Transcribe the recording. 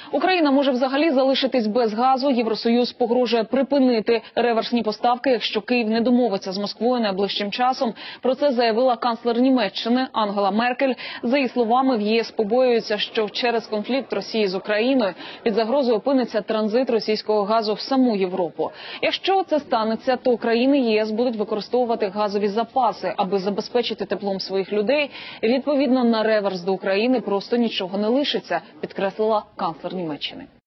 Україна може взагалі залишитись без газу. Євросоюз погрожує припинити реверсні поставки, якщо Київ не домовиться з Москвою найближчим часом. Про це заявила канцлер Німеччини Ангела Меркель. За її словами, в ЄС побоюються, що через конфлікт Росії з Україною під загрозою опиниться транзит російського газу в саму Європу. Якщо це станеться, то країни ЄС будуть використовувати газові запаси, аби забезпечити теплом своїх людей. Відповідно, на реверс до України просто нічого не лишиться, підкреслила канцлер Німеччини.